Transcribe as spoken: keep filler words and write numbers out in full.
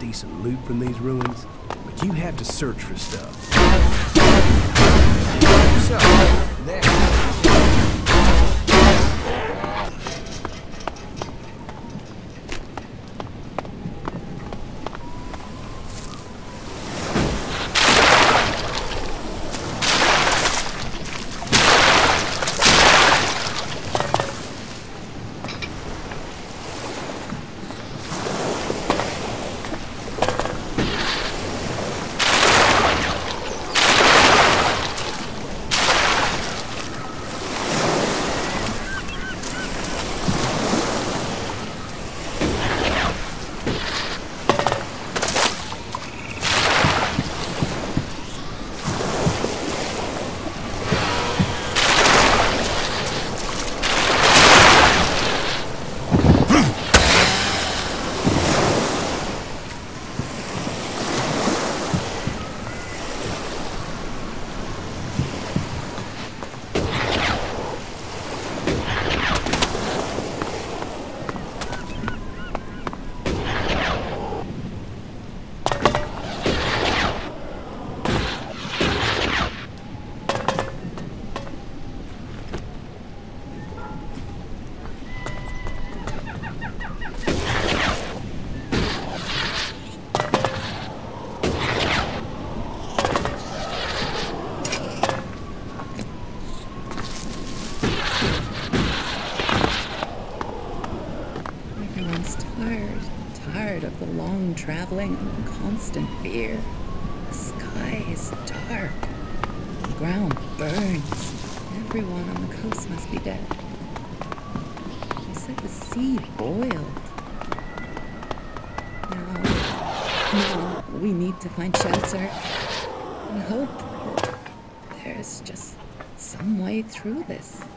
see some loot from these ruins, but you have to search for stuff. So, there. Of the long traveling and the constant fear. The sky is dark. The ground burns. Everyone on the coast must be dead. They said the sea boiled. Now, now we need to find shelter and hope that there's just some way through this.